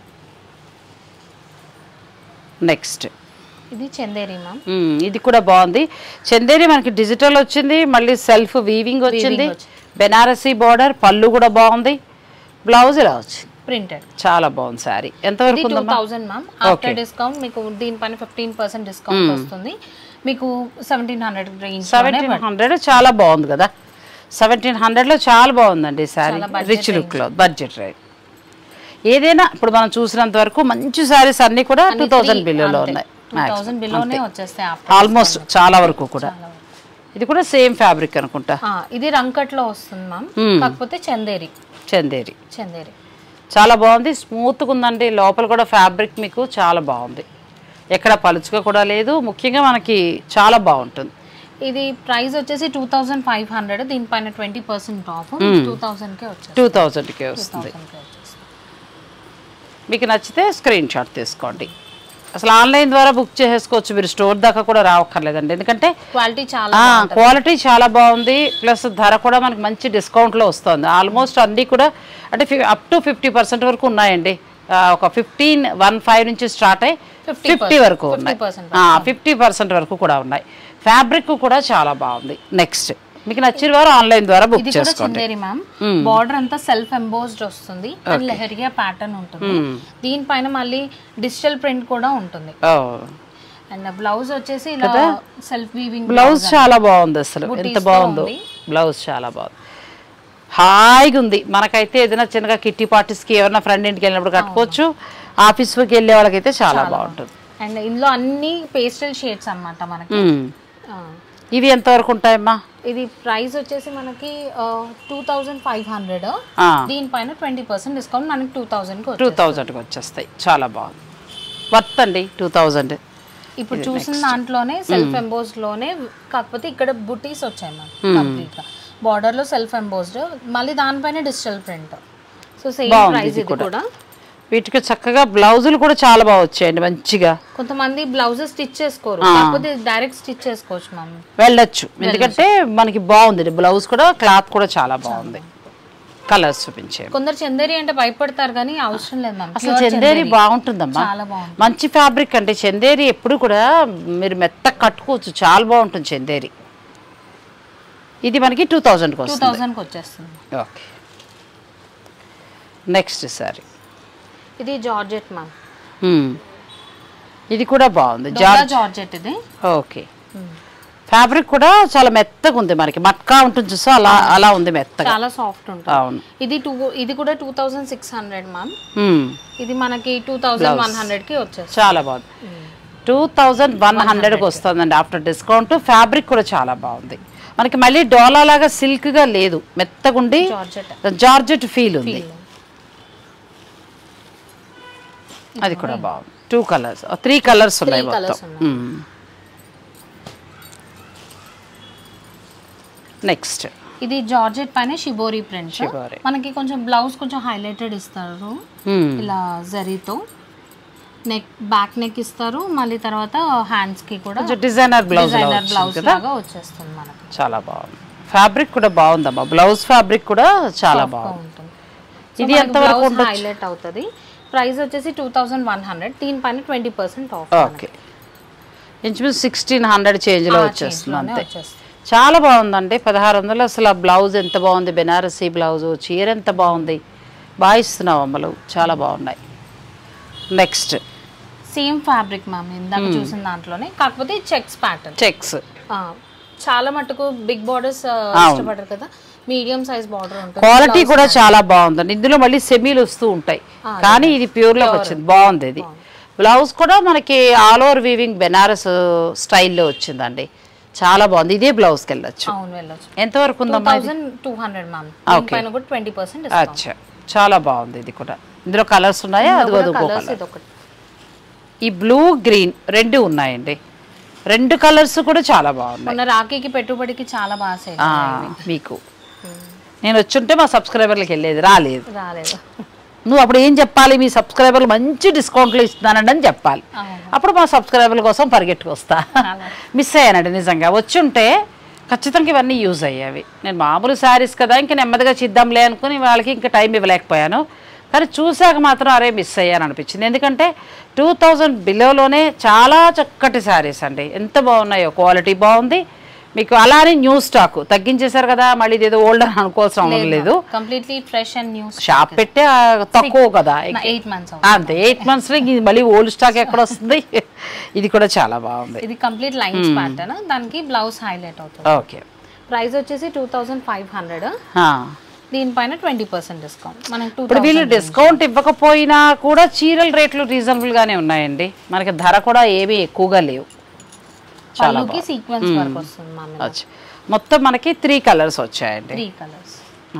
నెక్స్ట్ ఇది చందేరి మ్యామ్. ఇది కూడా బాగుంది. చందేరి మనకి డిజిటల్ వచ్చింది, మళ్ళీ సెల్ఫ్ వీవింగ్ వచ్చింది, బెనారసీ బార్డర్, పళ్ళు కూడా బాగుంది, బ్లౌజ్ ఇలా వచ్చింది ప్రింటెడ్. చాలా బాగుంది సారీ. ఎంత వరకు? Two thousand ma'am. After discount మీకు దీనిపైన ఫిఫ్టీన్ పర్సెంట్ డిస్కౌంట్ వస్తుంది. మీకు seventeen hundred range. Seventeen hundred చాలా బాగుంది కదా, సెవెంటీన్ హండ్రెడ్లో చాలా బాగుందండి సారీ, రిచ్ లుక్లో, బడ్జెట్ రేట్. ఏదైనా ఇప్పుడు మనం చూసినంత వరకు మంచి సారీస్ అన్ని కూడా టూ థౌసండ్ బిలోలో ఉన్నాయి, ఆల్మోస్ట్ చాలా వరకు కూడా. ఇది కూడా సేమ్ ఫ్యాబ్రిక్ అనుకుంటా. ఇది రంకట్ లో వస్తుంది మ్యామ్, కాకపోతే చందేరి. చందేరి చందేరి చాలా బాగుంది, స్మూత్గా ఉందండి. లోపల కూడా ఫ్యాబ్రిక్ మీకు చాలా బాగుంది, ఎక్కడ పలుచుగా కూడా లేదు. ముఖ్యంగా మనకి చాలా బాగుంటుంది. ఇది ప్రైస్ వచ్చేసి టూ థౌసండ్ ఫైవ్ హండ్రెడ్ దీనిపైన twenty percent off two thousand కే వచ్చేస్తుంది. టూ థౌసండ్ కే వస్తుంది. మీకు నచ్చితే స్క్రీన్ షాట్ తీసుకోండి. అసలు ఆన్లైన్ ద్వారా బుక్ చేసుకోవచ్చు, మీరు స్టోర్ దాకా కూడా రావక్కర్లేదండి. ఎందుకంటే క్వాలిటీ చాలా క్వాలిటీ చాలా బాగుంది, ప్లస్ ధర కూడా మనకి మంచి డిస్కౌంట్లో వస్తుంది. ఆల్మోస్ట్ అన్నీ కూడా అంటే అప్ టు ఫిఫ్టీ పర్సెంట్ వరకు ఉన్నాయండి. ఒక ఫిఫ్టీన్ వన్ ఫైవ్ నుంచి స్టార్ట్ అయ్యి ఫిఫ్టీ వరకు ఉన్నాయి, ఫిఫ్టీ పర్సెంట్ వరకు కూడా ఉన్నాయి. ఫ్యాబ్రిక్ కూడా చాలా బాగుంది. నెక్స్ట్ మీకు నచ్చిన వారు ఆన్లైన్ ద్వారా బుక్ చేసుకోండి. బార్డర్ అంతా సెల్ఫ్ ఎంబోస్డ్ వస్తుంది, లెహరియా ప్యాటర్న్ ఉంటుంది. దీనిపైన మళ్ళీ డిజిటల్ ప్రింట్ కూడా ఉంటుంది. అండ్ బ్లౌజ్ వచ్చేసి ఇలా సెల్ఫ్ వీవింగ్ బ్లౌజ్ చాలా బాగుంది. అసలు ఎంత బాగుందో బ్లౌజ్, చాలా బాగుంది, హాయిగా ఉంది. మనకైతే ఏదైనా చిన్నగా కిట్టి పార్టీస్కి ఎవరైనా ఫ్రెండ్ ఇంటికి వెళ్ళినప్పుడు కట్టుకోవచ్చు, ఆఫీస్కి వెళ్ళే వాళ్ళకైతే చాలా బాగుంటుంది. అండ్ ఇందులో అన్ని పేస్టల్ షేడ్స్ అన్నమాట మనకి. ఇవి ఎంతవరకు ఉంటాయమ్మా? ఇది ప్రైస్ వచ్చేసి మనకి టూ థౌజండ్ ఫైవ్ హండ్రెడ్ దీనిపైన ట్వంటీ పర్సెంట్ డిస్కౌంట్ మనకి టూ థౌజండ్ టూ థౌజండ్కి వచ్చేస్తాయి. చాలా బాగుంది, వర్త్ అండి టూ థౌజండ్. ఇప్పుడు చూసిన దాంట్లోనే సెల్ఫ్ ఎంబోస్డ్ లోనే, కాకపోతే ఇక్కడ బుటీస్ వచ్చాయి మ్యామ్ కంప్లీట్ గా. బార్డర్ లో సెల్ఫ్ ఎంబోస్డ్, మళ్ళీ దానిపైన digital print. So same price ఇది కూడా. వీటికి చక్కగా బ్లౌజులు కూడా చాలా బాగా వచ్చాయండి మంచిగా. కొంతమంది బ్లౌజెస్ స్టిచ్ చేసుకోరు, కాకపోతే డైరెక్ట్ స్టిచ్ చేసుకోవచ్చు మ్యామ్, వెళ్ళొచ్చు. ఎందుకంటే మనకి బాగుంది బ్లౌజ్ కూడా, క్లాత్ కూడా చాలా బాగుంది. కలర్స్ చూపించే. కొందరు చందేరి అంటే భయపడతారు కానీ అవసరం లేదు మ్యామ్, అసలు చందేరి బాగుంటుందమ్మా, చాలా బాగుంటుంది. మంచి ఫ్యాబ్రిక్ అంటే చందేరి ఎప్పుడు కూడా మీరు మెత్త కట్టుకోవచ్చు, చాలా బాగుంటుంది చందేరి. ఇది మనకి టూ థౌజండ్కి టూ వస్తుంది. థౌజండ్కి వచ్చేస్తుంది. Okay, next sari. ఇది జార్జెట్ మ్యామ్, ఇది కూడా బాగుంది. జార్జెట్ ఇది. ఓకే, ఫ్యాబ్రిక్ కూడా చాలా మెత్తగా ఉంది, మనకి మట్కా ఉంటుంది చూసా అలా అలా ఉంది, మెత్తగా చాలా సాఫ్ట్ ఉంటుంది. అవును. ఇది టూ ఇది కూడా two thousand six hundred ma'am, ఇది మనకి టూ థౌజండ్ వన్ హండ్రెడ్ కి వచ్చేస్తుంది. చాలా బాగుంది, టూ థౌజండ్ వన్ హండ్రెడ్కి వస్తుందండి ఆఫ్టర్ డిస్కౌంట్. ఫ్యాబ్రిక్ కూడా చాలా బాగుంది, మనకి మళ్ళీ డోలా లాగా సిల్క్ గా లేదు, మెత్తగుండి జార్జెట్ ఫీల్ ఉంది. అది కూడా బాగుంది. టూ కలర్స్, త్రీ కలర్స్ ఉన్నాయి మొత్తం. నెక్స్ట్ ఇది జార్జెట్ పైన షిబోరి ప్రింట్. మనకి కొంచెం బ్లౌజ్ కొంచెం హైలైటెడ్ ఇస్తారు ఇలా జరీతో. నెక్ బ్యాక్ నెక్ ఇస్తారు, మళ్ళీ తర్వాత హ్యాండ్స్ కి కూడా డిజైనర్ బ్లౌజ్ డిజైనర్ బ్లౌజ్ లాగా వచ్చేస్తుంది మనకి. చాలా బాగుంది, ఫ్యాబ్రిక్ కూడా బాగుందమ్మా, బ్లౌజ్ ఫ్యాబ్రిక్ కూడా చాలా బాగుంటుంది. ఇది ఎంత వరకు హైలైట్ అవుతుంది. ప్రైస్ వచ్చేసి టూ థౌజండ్ వన్ హండ్రెడ్ దీనిపైన ట్వంటీ పర్సెంట్ ఆఫ్. ఓకే, ఇంచుమించు సిక్స్టీన్ హండ్రెడ్ చేంజ్ లో వచ్చేస్తుంది అంతే. చాలా బాగుందండి, పదహారు వందలు. అసలు ఆ బ్లౌజ్ ఎంత బాగుంది, బెనారసీ బ్లౌజ్, చీర ఎంత బాగుంది, బాగా ఇస్తున్నావు అమ్మలు, చాలా బాగున్నాయి. నెక్స్ట్ సేమ్ ఫ్యాబ్రిక్ మ్యామ్ ఇందాక చూసిన దాంట్లోనే, కాకపోతే చెక్స్ ప్యాటర్న్. చెక్స్ చాలా మటుకు బిగ్ బార్డర్స్ ఇష్టపడరు కదా, మీడియం సైజ్ బార్డర్ ఉంటుంది. క్వాలిటీ కూడా చాలా బాగుందండి. ఇందులో మళ్ళీ సెమీలు వస్తూ ఉంటాయి, కానీ ఇది ప్యూర్ లో వచ్చింది, బాగుంది. ఇది బ్లౌజ్ కూడా మనకి ఆల్ ఓవర్ వీవింగ్ బెనారస్ స్టైల్లో వచ్చిందండి, చాలా బాగుంది. ఇదే బ్లౌజ్ కి వెళ్ళొచ్చు. ఎంత వరకు ఉందమ్మా? అచ్చా, చాలా బాగుంది. ఇది కూడా ఇందులో కలర్స్ ఉన్నాయా? అది ఈ బ్లూ గ్రీన్ రెండు ఉన్నాయండి, రెండు కలర్స్ కూడా చాలా బాగున్నాయి. రాఖీకి పెట్టుబడికి చాలా బాగా మీకు నేను వచ్చుంటే మా సబ్స్క్రైబర్లకు వెళ్ళేది, రాలేదు రాలేదు నువ్వు అప్పుడు ఏం చెప్పాలి, మీ సబ్స్క్రైబర్లు మంచి డిస్కౌంట్లు ఇస్తున్నానండి అని చెప్పాలి. అప్పుడు మా సబ్స్క్రైబర్ల కోసం పరిగెట్టుకు వస్తా. మిస్ అయ్యానండి నిజంగా, వచ్చుంటే ఖచ్చితంగా ఇవన్నీ యూజ్ అయ్యేవి. నేను మామూలు శారీస్ కదా ఇంకా నెమ్మదిగా చిద్దాంలే అనుకుని వాళ్ళకి ఇంకా టైం ఇవ్వలేకపోయాను. కానీ చూశాక మాత్రం అరే మిస్ అయ్యాను అనిపించింది. ఎందుకంటే టూ థౌజండ్ బిలోలోనే చాలా చక్కటి శారీస్ అండి, ఎంత బాగున్నాయో, క్వాలిటీ బాగుంది. మీకు అలానే న్యూ స్టాక్ తగ్గించేశారు కదా, మళ్ళీ ఇదేదో ఓల్డ్ అని అనుకోవాల్సిన అవసరం లేదు. Completely fresh and new shop పెట్టే తక్కువ కదా, అంతే ఎయిట్ మంత్స్ లో మళ్ళీ ఓల్డ్ స్టాక్ ఎక్కడ వస్తుంది. ఇది కూడా చాలా బాగుంది. ఇది కంప్లీట్ లైన్స్ ప్యాటర్న్, దానికి బ్లౌజ్ హైలైట్ అవుతుంది. ఓకే, ప్రైస్ వచ్చేసి టూ థౌసండ్ ఫైవ్ హండ్రెడ్ దీనిపైన ట్వంటీ పర్సెంట్ డిస్కౌంట్. మనకి ఇప్పుడు వీళ్ళు డిస్కౌంట్ ఇవ్వకపోయినా కూడా చీరల రేట్లు రీజనబుల్ గానే ఉన్నాయండి, మనకి ధర కూడా ఏమీ ఎక్కువగా లేవు. సీక్వెన్స్ వర్క్ వస్తుంది. మొత్తం మనకి త్రీ కలర్స్ వచ్చాయండి. త్రీ కలర్స్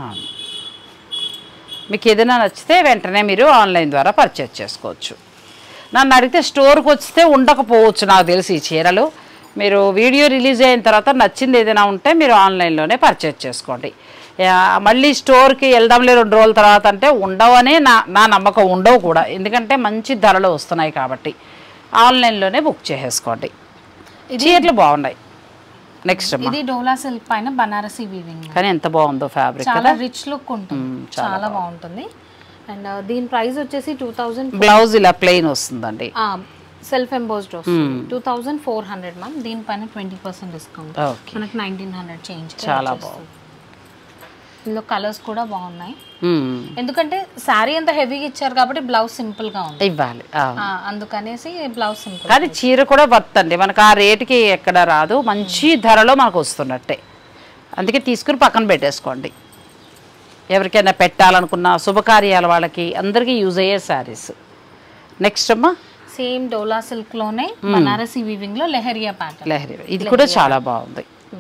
మీకు ఏదైనా నచ్చితే వెంటనే మీరు ఆన్లైన్ ద్వారా పర్చేజ్ చేసుకోవచ్చు. నన్ను అడిగితే స్టోర్కి వస్తే ఉండకపోవచ్చు నాకు తెలిసి ఈ చీరలు. మీరు వీడియో రిలీజ్ అయిన తర్వాత నచ్చింది ఏదైనా ఉంటే మీరు ఆన్లైన్లోనే పర్చేజ్ చేసుకోండి. మళ్ళీ స్టోర్కి వెళ్దాంలే రెండు రోజుల తర్వాత అంటే ఉండవనే నా నా నమ్మకం, ఉండవు కూడా. ఎందుకంటే మంచి ధరలు వస్తున్నాయి కాబట్టి ఆన్లైన్లోనే బుక్ చేసేసుకోండి. చీరలు బాగున్నాయి. నెక్స్ట్ ఇది డోలా సిల్క్ పైన బనారసి వీవింగ్, కానీ ఎంత బాగుందో ఫ్యాబ్రిక్, చాలా రిచ్ లుక్ ఉంటుంది, చాలా బాగుంటుంది. అండ్ దీని ప్రైస్ వచ్చేసి టూ థౌసండ్. బ్లౌజ్ ఇలా ప్లెయిన్ వస్తుందండి, సెల్ఫ్ ఎంబోస్డ్ వస్తుంది. Two thousand four hundred ma'am, దీనిపైన ట్వంటీ పర్సెంట్ డిస్కౌంట్, మనకి నైన్టీన్ హండ్రెడ్ చేంజ్. చాలా బాగుంది. ఇందులో కలర్స్ కూడా బాగున్నాయి, ఎందుకంటే శారీ అంత హెవీగా ఇచ్చారు కాబట్టి బ్లౌజ్ సింపుల్ గా ఉంది, ఇవ్వాలి అందుకనేసి బ్లౌజ్ సింపుల్. కానీ చీర కూడా వర్త్ అండి, మనకు ఆ రేటుకి ఎక్కడ రాదు, మంచి ధరలో మనకు వస్తున్నట్టే. అందుకే తీసుకుని పక్కన పెట్టేసుకోండి. ఎవరికైనా పెట్టాలనుకున్న శుభకార్యాల వాళ్ళకి అందరికీ యూజ్ అయ్యే శారీస్. నెక్స్ట్ అమ్మా, సేమ్ డోలా సిల్క్ లోనే బనారసి వీవింగ్ లో లెహరియా ప్యాటర్న్. లెహరియా ఇది కూడా చాలా బాగుంది.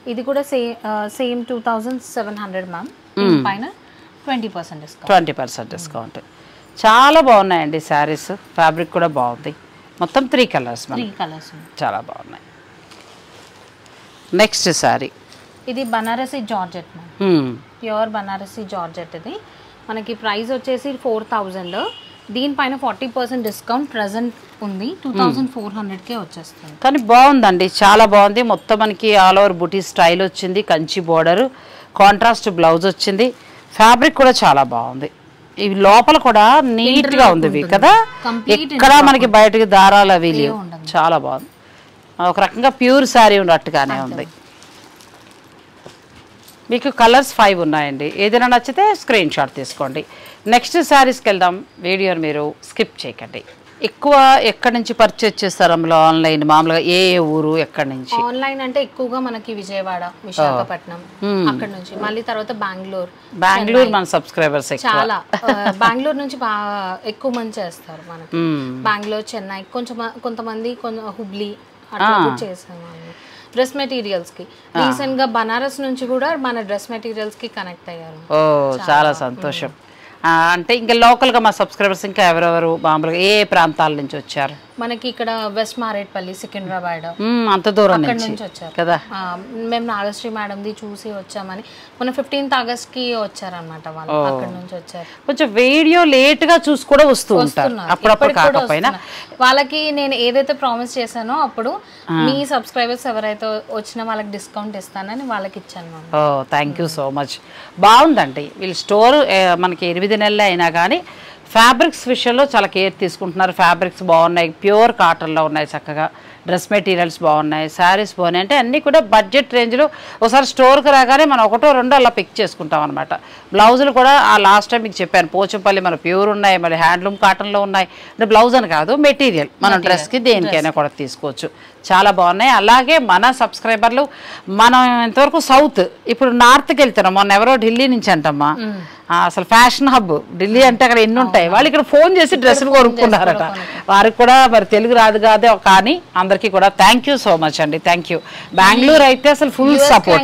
ఇది కూడా same same two thousand seven hundred ma'am పైన twenty percent discount twenty percent discount చాలా బాగున్నాయండి శారీస్. ఫ్యాబ్రిక్ కూడా బాగుంది. మొత్తం త్రీ కలర్స్ త్రీ కలర్స్ చాలా బాగున్నాయి. నెక్స్ట్ శారీ ఇది Banarasi georgette ma'am, pure Banarasi georgette. ఇది మనకి ప్రైస్ వచ్చేసి ఫోర్ థౌజండ్. దీనిపైన ఫార్టీ పర్సెంట్ డిస్కౌంట్ ప్రజెంట్ ఉంది, టూ థౌజండ్ ఫోర్ హండ్రెడ్కే వచ్చేస్తుంది. కానీ బాగుందండి, చాలా బాగుంది. మొత్తం మనకి ఆల్ ఓవర్ బుటీ స్టైల్ వచ్చింది, కంచి బోర్డర్, కాంట్రాస్ట్ బ్లౌజ్ వచ్చింది. ఫ్యాబ్రిక్ కూడా చాలా బాగుంది. ఇవి లోపల కూడా నీట్ గా ఉంది ఇవి కదా, ఎక్కడ మనకి బయటకి దారాలు అవి లేవు. చాలా బాగుంది. ఒక రకంగా ప్యూర్ శారీ ఉన్నట్టుగానే ఉంది. మీకు కలర్స్ ఫైవ్ ఉన్నాయండి. ఏదైనా నచ్చితే స్క్రీన్ షాట్ తీసుకోండి. నెక్స్ట్ శారీస్కి వెళ్దాం. వీడియోని మీరు స్కిప్ చేయకండి. ఎక్కువ ఎక్కడి నుంచి పర్చేజ్ చేస్తారు అమ్మలో ఆన్లైన్? మామూలుగా ఏ ఏ ఊరు ఎక్కడి నుంచి? ఆన్లైన్ అంటే ఎక్కువగా మనకి విజయవాడ, విశాఖపట్నం, అక్కడ నుంచి మళ్ళీ తర్వాత బెంగళూరు. బెంగళూరు మన సబ్స్క్రైబర్స్ చాలా బెంగళూరు నుంచి బాగా ఎక్కువ మంది చేస్తారు మనకి. బెంగళూరు, చెన్నై, కొంచెం కొంతమంది హుబ్లీ అట్లా చేసాము. డ్రెస్ మెటీరియల్స్ కి రీసెంట్ గా బనారస్ నుంచి కూడా మన డ్రెస్ మెటీరియల్స్ కి కనెక్ట్ అయ్యారు. ఓ చాలా సంతోషం. అంటే ఇంకా లోకల్గా మా సబ్స్క్రైబర్స్ ఇంకా ఎవరెవరు మామూలుగా ఏ ప్రాంతాల నుంచి వచ్చారు? మనకి ఇక్కడ వెస్ట్ మారేట్పల్లి, సికింద్రాబాద్, అంత దూరం నుంచి వచ్చారు కదా. మేము నాగశ్రీ మేడంది చూసి వచ్చామని మొన్న ఫిఫ్టీన్త్ ఆగస్ట్ కి వచ్చారనమాట వాళ్ళు, అక్కడ నుంచి వచ్చారు. కొంచెం వీడియో లేట్ గా చూసి కూడా వస్తూ ఉంటారు అప్పుడప్పుడు. కాకపోయినా వాళ్ళకి నేను ఏదైతే ప్రామిస్ చేశానో అప్పుడు మీ సబ్స్క్రైబర్స్ ఎవరైతే వచ్చినా వాళ్ళకి డిస్కౌంట్ ఇస్తానని వాళ్ళకి ఇచ్చాను. Oh thank you so much. బాగుందండి వీళ్ళు స్టోర్. మనకి ఎనిమిది నెలలు అయినా కానీ ఫ్యాబ్రిక్స్ విషయంలో చాలా కేర్ తీసుకుంటున్నారు. ఫ్యాబ్రిక్స్ బాగున్నాయి, ప్యూర్ కాటన్లో ఉన్నాయి, చక్కగా డ్రెస్ మెటీరియల్స్ బాగున్నాయి, శారీస్ బాగున్నాయి. అంటే అన్నీ కూడా బడ్జెట్ రేంజ్లో. ఒకసారి స్టోర్కి రాగానే మనం ఒకటో రెండో అలా పిక్ చేసుకుంటాం అనమాట. బ్లౌజులు కూడా ఆ లాస్ట్ టైం మీకు చెప్పాను, పోచంపల్లి మన ప్యూర్ ఉన్నాయి, మళ్ళీ హ్యాండ్లూమ్ కాటన్లో ఉన్నాయి. అంటే బ్లౌజ్ అని కాదు, మెటీరియల్ మన డ్రెస్కి దేనికైనా కూడా తీసుకోవచ్చు. చాలా బాగున్నాయి. అలాగే మన సబ్స్క్రైబర్లు మనం ఇంతవరకు సౌత్, ఇప్పుడు నార్త్కి వెళ్తున్నాం. మొన్న ఎవరో ఢిల్లీ నుంచి అంటమ్మా, అసలు ఫ్యాషన్ హబ్ ఢిల్లీ అంటే అక్కడ ఎన్ని ఉంటాయి. వాళ్ళు ఇక్కడ ఫోన్ చేసి డ్రెస్సులు కొనుక్కున్నారట. వారికి కూడా మరి తెలుగు రాదు కాదే కానీ అందరికీ కూడా థ్యాంక్ యూ సో మచ్ అండి. Thank you. బెంగళూరు అయితే అసలు ఫుల్ సపోర్ట్.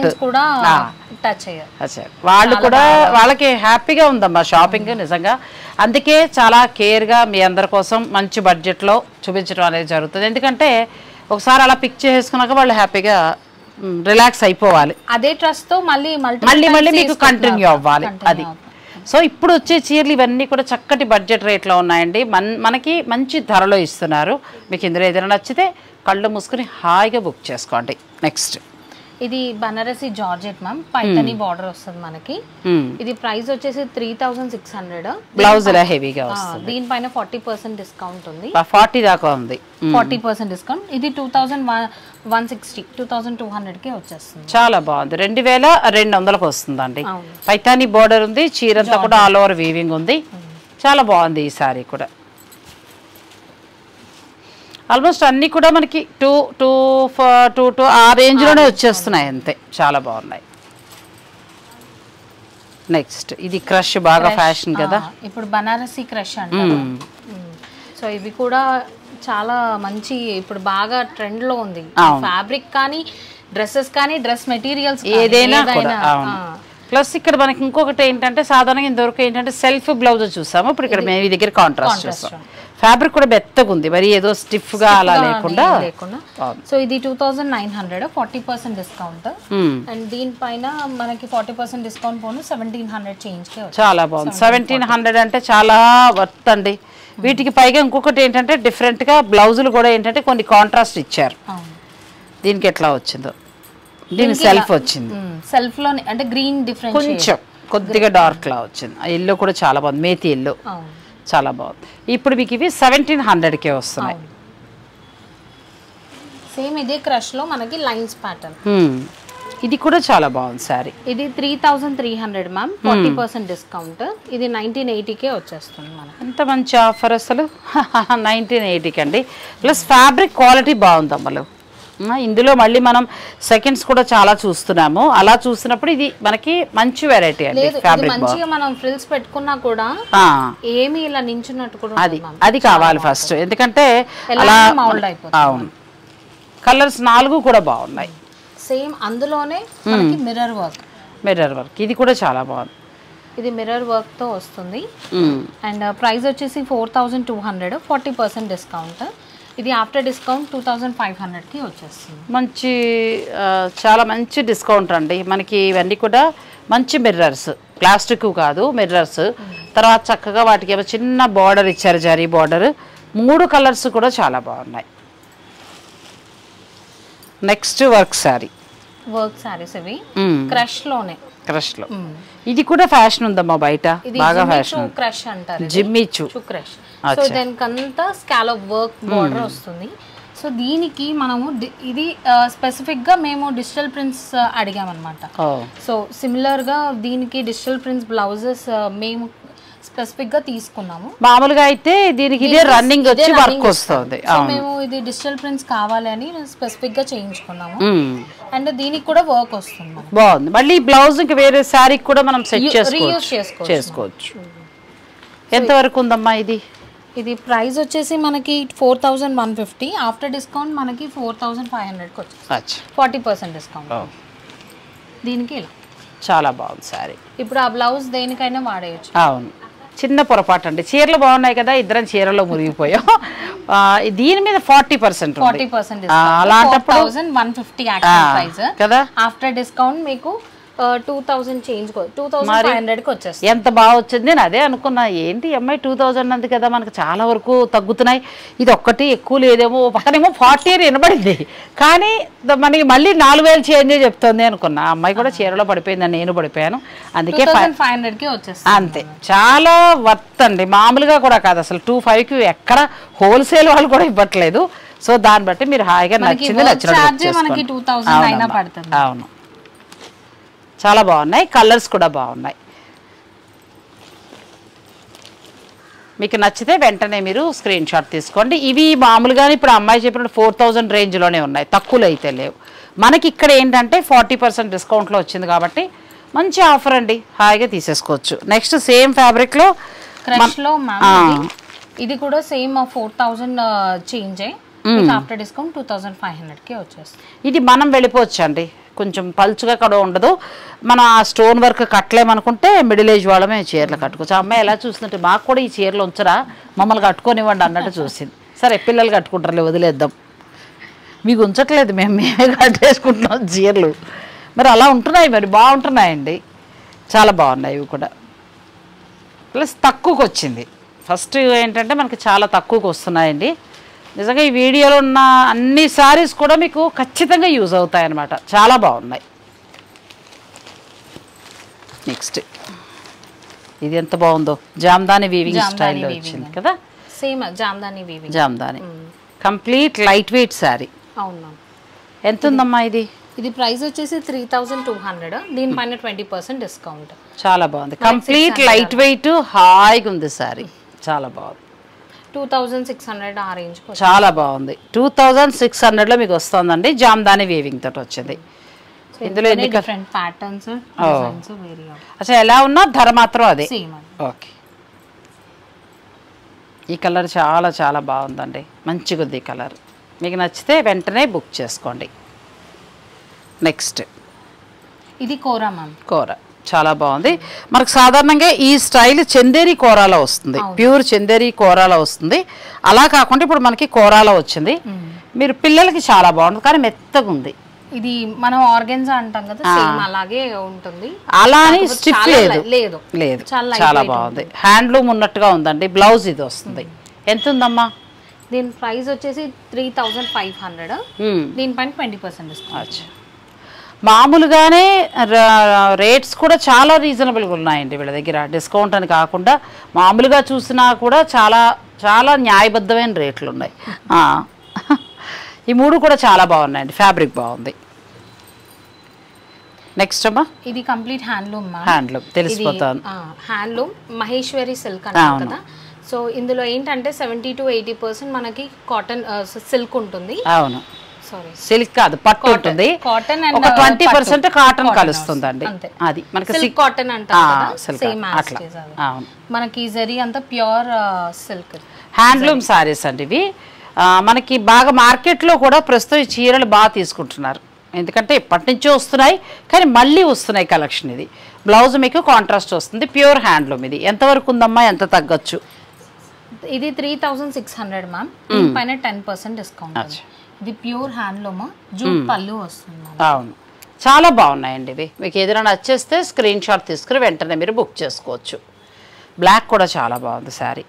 వాళ్ళు కూడా వాళ్ళకి హ్యాపీగా ఉందమ్మా షాపింగ్ నిజంగా. అందుకే చాలా కేర్గా మీ అందరి కోసం మంచి బడ్జెట్లో చూపించడం అనేది జరుగుతుంది. ఎందుకంటే ఒకసారి అలా పిక్ చేసుకున్నాక వాళ్ళు హ్యాపీగా రిలాక్స్ అయిపోవాలి. అదే ట్రస్ట్ తో మళ్ళీ మళ్ళీ మళ్ళీ మీకు కంటిన్యూ అవ్వాలి. అది సో ఇప్పుడు వచ్చే చీరలు ఇవన్నీ కూడా చక్కటి బడ్జెట్ రేట్లో ఉన్నాయండి. మన మనకి మంచి ధరలో ఇస్తున్నారు. మీకు ఇందులో ఏదైనా నచ్చితే కళ్ళు మూసుకుని హాయిగా బుక్ చేసుకోండి. నెక్స్ట్ ఇది Banarasi georgette ma'am, Paithani border వస్తుంది మనకి. ఇది ప్రైస్ వచ్చేసి three thousand six hundred. Blouse హెవీగా వస్తుంది. దీనిపైన ఫార్టీ పర్సెంట్ డిస్కౌంట్ ఉంది. ఫార్టీ దాకా ఉంది. Forty percent discount. ఇది two thousand one sixty two thousand two hundred కి వచ్చేస్తుంది. చాలా బాగుంది. రెండు వేల రెండు వందలకు వస్తుందండి. పైతాని బోర్డర్ ఉంది, చీరంతా కూడా ఆల్ ఓవర్ వీవింగ్ ఉంది. చాలా బాగుంది ఈ సారీ కూడా. ఆల్మోస్ట్ అన్నీ కూడా మనకి టూ టూ టూ టూ ఆ రేంజ్లోనే వచ్చేస్తున్నాయి అంతే. చాలా బాగున్నాయి. నెక్స్ట్ ఇది క్రష్ బాగా ఫ్యాషన్ కదా ఇప్పుడు, బనారసి క్రష్ అంటారు. సో ఇవి కూడా చాలా మంచి ఇప్పుడు బాగా ట్రెండ్ లో ఉంది. ఫ్యాబ్రిక్ కానీ డ్రెస్సెస్ కానీ డ్రెస్ మెటీరియల్స్ ఏదైనా ప్లస్ ఇక్కడ మనకి ఇంకొకటి ఏంటంటే సాధారణంగా ఇంతవరకు ఏంటంటే సెల్ఫ్ బ్లౌజ్ చూసాము. ఇప్పుడు ఇక్కడ మేము ఈ దగ్గర కాంట్రాస్ట్ చూస్తాం. ఫ్యాబ్రిక్ కూడా మెత్తగా ఉంది, మరి ఏదో స్టిఫ్ గా అలా లేకుండా. సో ఇది two thousand nine hundred forty percent discount. And దీనిపైన మనకి ఫార్టీ పర్సెంట్ డిస్కౌంట్ పోను సెవెంటీన్ హండ్రెడ్ చేంజ్ కి. చాలా బాగుంది. సెవెంటీన్ హండ్రెడ్ అంటే చాలా వర్త్ అండి. వీటికి పైగా ఇంకొకటి ఏంటంటే డిఫరెంట్ గా బ్లౌజులు కూడా ఏంటంటే కొన్ని కాంట్రాస్ట్ ఇచ్చారు. దీనికి ఎట్లా వచ్చిందో, దీనికి సెల్ఫ్ వచ్చింది. సెల్ఫ్ లో అంటే గ్రీన్ డిఫరెంట్ కొంచెం కొద్దిగా డార్క్ లా వచ్చింది. ఎల్లో కూడా చాలా బాగుంది, మేతి ఎల్లో చాలా బాగుంది. ఇప్పుడు మీకు ఇవి సెవెంటీన్ హండ్రెడ్కే వస్తున్నాయి. సేమ్ ఇదే క్రష్ లో మనకి లైన్స్ ప్యాటర్న్. ఇది కూడా చాలా బాగుంది సారీ. ఇది three thousand three hundred ma'am, forty percent discount. ఇది నైన్టీన్ ఎయిటీకే వచ్చేస్తుంది మనకి. ఎంత మంచి ఆఫర్ అసలు. నైన్టీన్ ఎయిటీకి అండి. ప్లస్ ఫ్యాబ్రిక్ క్వాలిటీ బాగుంది అమ్మలు. ఇందులో మళ్ళీ మనం సెకండ్స్ కూడా చాలా చూస్తున్నాము. అలా చూసినప్పుడు ఇది మనకి మంచి వెరైటీ అండి. మంచిగా మనం ఫ్రిల్స్ పెట్టుకున్నా కూడా ఏమి ఇలా నించున్నట్టు కూడా అది అది కావాలి ఫస్ట్. ఎందుకంటే అలా అవును కలర్స్ నాలుగు కూడా బాగున్నాయి. సేమ్ అందులోనే మనకి మిర్రర్ వర్క్ మిర్రర్ వర్క్ ఇది కూడా చాలా బాగుంది. ఇది మిర్రర్ వర్క్ తో వస్తుంది. అండ్ ప్రైస్ వచ్చేసి four thousand two hundred forty percent discount. ఇది after discount two thousand five హండ్రెడ్కి వచ్చేస్తుంది. మంచి చాలా మంచి డిస్కౌంట్ అండి. మనకి ఇవన్నీ కూడా మంచి మిర్రర్స్, ప్లాస్టిక్ కాదు మిర్రర్స్. తర్వాత చక్కగా వాటికి ఏమో చిన్న బార్డర్ ఇచ్చారు, జరీ బార్డర్. మూడు కలర్స్ కూడా చాలా బాగున్నాయి. Next work sari, work saris ఇవి క్రష్ లోనే, క్రష్ లో. ఇది కూడా ఫ్యాషన్ ఉందమ్మా బయట, బాగా ఫ్యాషన్. క్రష్ అంటారు, జిమ్మిచు క్రష్. సో దానికంతా స్కాలప్ వర్క్ బార్డర్ వస్తుంది. సో దీనికి మనము ఇది స్పెసిఫిక్ గా మేము డిజిటల్ ప్రింట్స్ అడిగామన్నమాట. సో సిమిలర్ గా దీనికి డిజిటల్ ప్రింట్స్ బ్లౌజెస్ మేము స్పెసిఫిక్ గా తీసుకున్నాము. మామూలుగా అయితే దీనికి ఇదే రన్నింగ్ వచ్చి వర్క్ వస్తుంది. మేము ఇది డిజిటల్ ప్రింట్స్ కావాలి అని స్పెసిఫిక్ గా చేయించుకున్నాము. అండ్ దీనికి కూడా వర్క్ వస్తుంది. బాగుంది. మళ్ళీ బ్లౌజ్ కి వేరే శారీకి కూడా మనం సెట్ చేసుకోవచ్చు చేసుకోవచ్చు ఎంత వరకు ఉందమ్మా ఇది? ఇది ప్రైస్ వచ్చేసి మనకి four thousand one fifty after discount మనకి ఫోర్ థౌజండ్ ఫైవ్ హండ్రెడ్కి వచ్చేసి ఫార్టీ పర్సెంట్ డిస్కౌంట్. దీనికి ఇలా చాలా బాగుంది సారీ. ఇప్పుడు ఆ బ్లౌజ్ దేనికైనా వాడేయచ్చు. అవును, చిన్న పొరపాటు అండి. చీరలు బాగున్నాయి కదా, ఇద్దరం చీరలో మురిగిపోయాం. దీని మీద ఫార్టీ పర్సెంట్ ఫార్టీ పర్సెంట్ అలాంటప్పుడు thousand one fifty actual price కదా. ఆఫ్టర్ డిస్కౌంట్ మీకు two thousand change two thousand five హండ్రెడ్కి వచ్చేస్తుంది. ఎంత బాగా వచ్చింది. నేను అదే అనుకున్నా, ఏంటి అమ్మాయి టూ థౌజండ్ అంది కదా, మనకు చాలా వరకు తగ్గుతున్నాయి, ఇది ఒక్కటి ఎక్కువ లేదేమో. పక్కనేమో ఫార్టీ అని వినబడింది, కానీ మనకి మళ్ళీ నాలుగు వేలు చేంజ్ చెప్తుంది అనుకున్నా. అమ్మాయి కూడా చీరలో పడిపోయిందని నేను పడిపోయాను. అందుకే ఫైవ్ హండ్రెడ్కి వచ్చేస్తుంది. అంతే, చాలా వర్త్ అండి. మామూలుగా కూడా కాదు అసలు. టూ ఫైవ్కి ఎక్కడ హోల్సేల్ వాళ్ళు కూడా ఇవ్వట్లేదు. సో దాన్ని బట్టి మీరు హాయిగా నచ్చింది నచ్చినట్టు. అవును, చాలా బాగున్నాయి. కలర్స్ కూడా బాగున్నాయి. మీకు నచ్చితే వెంటనే మీరు స్క్రీన్ షాట్ తీసుకోండి. ఇవి మామూలుగానే ఇప్పుడు అమ్మాయి చెప్పినట్టు ఫోర్ థౌజండ్ రేంజ్లోనే ఉన్నాయి, తక్కువలో అయితే లేవు. మనకి ఇక్కడ ఏంటంటే ఫార్టీ పర్సెంట్ డిస్కౌంట్లో వచ్చింది కాబట్టి మంచి ఆఫర్ అండి, హాయిగా తీసేసుకోవచ్చు. నెక్స్ట్ సేమ్ ఫ్యాబ్రిక్లో ఇది కూడా same four thousand change after discount two thousand five హండ్రెడ్కి వచ్చేస్తుంది. ఇది మనం వెళ్ళిపోవచ్చు అండి, కొంచెం పల్చుగా కూడా ఉండదు. మనం ఆ స్టోన్ వర్క్ కట్టలేమనుకుంటే మిడిల్ ఏజ్ వాళ్ళమే చీరలు కట్టుకోవచ్చు. అమ్మాయి ఎలా చూస్తుంటే మాకు కూడా ఈ చీరలు ఉంచరా, మమ్మల్ని కట్టుకోనివ్వండి అన్నట్టు చూసింది. సరే పిల్లలు కట్టుకుంటారులే, వదిలేద్దాం, మీకు ఉంచట్లేదు, మేము మేమే కట్టేసుకుంటున్నాం చీరలు. మరి అలా ఉంటున్నాయి, మరి బాగుంటున్నాయండి, చాలా బాగున్నాయి ఇవి కూడా. ప్లస్ తక్కువకి వచ్చింది. ఫస్ట్ ఏంటంటే మనకి చాలా తక్కువకి వస్తున్నాయండి. నిజంగా ఈ వీడియోలో ఉన్న అన్ని శారీస్ కూడా మీకు ఖచ్చితంగా యూజ్ అవుతాయి అన్నమాట, చాలా బాగున్నాయి. నెక్స్ట్ ఇది ఎంత బాగుందో, జామ్దాని వీవింగ్ స్టైల్లో వచ్చింది కదా. Same Jamdani weaving, Jamdani complete light weight sari. అవునా, ఎంత ఉందమ్మా ఇది? ఇది ప్రైస్ వచ్చేసి త్రీ థౌజండ్ టూ హండ్రెడ్ దీనిపైన ట్వంటీ పర్సెంట్ డిస్కౌంట్. చాలా బాగుంది, కంప్లీట్ లైట్ వెయిట్, హాయిగా ఉంది శారీ, చాలా బాగుంది. టూ థౌజండ్ సిక్స్ హండ్రెడ్ ఆ రేంజ్, చాలా బాగుంది. టూ థౌజండ్ సిక్స్ హండ్రెడ్లో మీకు వస్తుందండి, జామ్దాని వీవింగ్ తోటి వచ్చింది. ఇందులో ఎన్ని డిఫరెంట్ ప్యాటర్న్స్, అసలు ఎలా ఉన్నా ధర మాత్రం అదే. ఓకే, ఈ కలర్ చాలా చాలా బాగుందండి, మంచిగా ఉంది ఈ కలర్. మీకు నచ్చితే వెంటనే బుక్ చేసుకోండి. నెక్స్ట్ ఇది కోరా మ్యామ్, కోరా చాలా బాగుంది. మనకు సాధారణంగా ఈ స్టైల్ చందేరి కోరాలో వస్తుంది, ప్యూర్ చందేరి కోరాలో వస్తుంది. అలా కాకుండా ఇప్పుడు మనకి కోరాలో వచ్చింది. మీరు పిల్లలకి చాలా బాగుంటుంది, కానీ మెత్తగా ఉంది. ఇది మనం ఆర్గెన్జా అంటాం కదా, సేమ్ అలాగే ఉంటుంది. అలా అని స్టిఫ్ లేదు లేదు లేదు చాలా బాగుంది. హ్యాండ్లూమ్ ఉన్నట్టుగా ఉందండి. బ్లౌజ్ ఇది వస్తుంది. ఎంత ఉందమ్మా? దీని ప్రైస్ వచ్చేసి త్రీ థౌజండ్ ఫైవ్ హండ్రెడ్ దీనిపైన ట్వంటీ పర్సెంట్ డిస్కౌంట్. మామూలుగానే రేట్స్ కూడా చాలా రీజనబుల్గా ఉన్నాయండి వీళ్ళ దగ్గర. డిస్కౌంట్ అని కాకుండా మామూలుగా చూసినా కూడా చాలా చాలా న్యాయబద్ధమైన రేట్లు ఉన్నాయి. ఈ మూడు కూడా చాలా బాగున్నాయండి, ఫ్యాబ్రిక్ బాగుంది. నెక్స్ట్ అమ్మా, ఇది కంప్లీట్ హ్యాండ్లూమ్. హ్యాండ్లూమ్ తెలిసిపోతాను. హ్యాండ్లూమ్ మహేశ్వరి సిల్క్ అంటారు కదా. సో ఇందులో ఏంటంటే సెవెంటీ టు ఎయిటీ పర్సెంట్ మనకి కాటన్ సిల్క్ ఉంటుంది. అవును, సిల్క్ కాదు పట్టు ఉంటుంది. కాటన్ ఒక ట్వంటీ పర్సెంట్ కాటన్ కలుస్తుందండి. అది మనకి సిల్క్ కాటన్ అంటారు, మనకి జరీ అంతా ప్యూర్ సిల్క్ హ్యాండ్లూమ్ సారీస్ అండి ఇవి. మనకి బాగా మార్కెట్లో కూడా ప్రస్తుతం ఈ చీరలు బాగా తీసుకుంటున్నారు. ఎందుకంటే ఇప్పటి నుంచో వస్తున్నాయి కానీ మళ్ళీ వస్తున్నాయి కలెక్షన్. ఇది బ్లౌజ్ మీకు కాంట్రాస్ట్ వస్తుంది, ప్యూర్ హ్యాండ్లూమ్. ఇది ఎంతవరకు ఉందమ్మా, ఎంత తగ్గొచ్చు? ఇది three thousand six hundred ma'am, దీనిపైన టెన్ పర్సెంట్ డిస్కౌంట్. ఇది ప్యూర్ హ్యాండ్లూమ్, జూట్ పళ్ళు వస్తుంది. అవును, చాలా బాగున్నాయండి ఇవి. మీకు ఏదైనా నచ్చేస్తే స్క్రీన్ షాట్ తీసుకుని వెంటనే మీరు బుక్ చేసుకోవచ్చు. బ్లాక్ కూడా చాలా బాగుంది శారీ.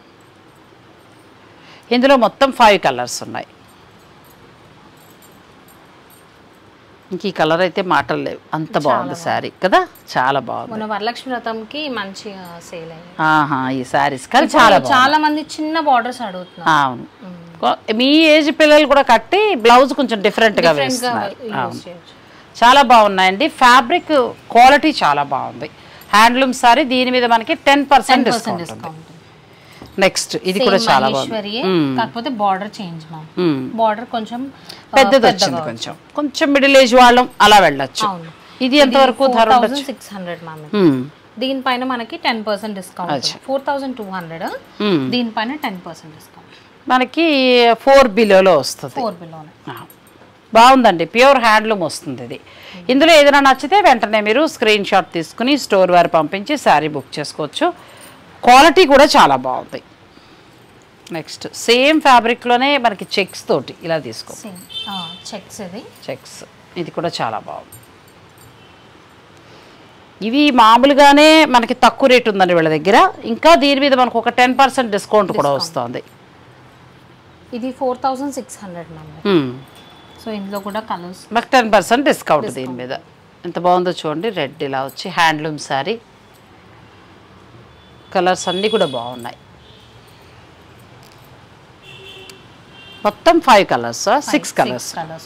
ఇందులో మొత్తం ఫైవ్ కలర్స్ ఉన్నాయి. ఇంక ఈ కలర్ అయితే మాటలు లేవు, అంత బాగుంది శారీ కదా, చాలా బాగుంది. మన వరలక్ష్మి వ్రతంకి మంచిగా సేల్ అయ్యింది. ఆహా, ఈ శారీస్ కానీ చాలా చాలా మంది చిన్న బార్డర్స్ అడుగుతున్నారు. అవును, మీ ఏజ్ పిల్లలు కూడా కట్టి బ్లౌజ్ కొంచెం డిఫరెంట్గా వేస్తున్నారు. చాలా బాగున్నాయండి. ఫ్యాబ్రిక్ క్వాలిటీ చాలా బాగుంది. హ్యాండ్లూమ్ సారీ, దీని మీద మనకి టెన్ పర్సెంట్ డిస్కౌంట్. నెక్స్ట్ ఇది కూడా చాలా బాగుంది, కాకపోతే బార్డర్ చేంజ్ మ్యామ్. బార్డర్ కొంచెం పెద్దది వచ్చింది, కొంచెం కొంచెం మిడిల్ ఏజ్ వాళ్ళం అలా వెళ్ళొచ్చు. ఇది ఎంత వరకు ధర ఉండొచ్చు? Six hundred ma'am. దీనిపైన మనకి ten percent discount. Four thousand two hundred దీనిపైన టెన్ పర్సెంట్ డిస్కౌంట్ మనకి ఫోర్ బిలోలో వస్తుంది. ఫోర్ బిలోనే బాగుందండి, ప్యూర్ హ్యాండ్లూమ్ వస్తుంది ఇది. ఇందులో ఏదైనా నచ్చితే వెంటనే మీరు స్క్రీన్ షాట్ తీసుకుని స్టోర్ వారు పంపించి శారీ బుక్ చేసుకోవచ్చు. క్వాలిటీ కూడా చాలా బాగుంది. నెక్స్ట్ సేమ్ ఫ్యాబ్రిక్లోనే మనకి చెక్స్ తోటి ఇలా తీసుకో, చెక్స్ ఇది చెక్స్ ఇది కూడా చాలా బాగుంది. ఇవి మామూలుగానే మనకి తక్కువ రేట్ ఉందండి వీళ్ళ దగ్గర. ఇంకా దీని మీద మనకు ఒక టెన్ పర్సెంట్ డిస్కౌంట్ కూడా వస్తుంది. ఇది four thousand six hundred ma'am. So ఇందులో కూడా కలర్స్ మాకు టెన్ పర్సెంట్ డిస్కౌంట్ దీని మీద. ఎంత బాగుందో చూడండి, రెడ్ ఇలా వచ్చి హ్యాండ్లూమ్ శారీ. కలర్స్ అన్నీ కూడా బాగున్నాయి. మొత్తం ఫైవ్ కలర్స్, సిక్స్ కలర్స్,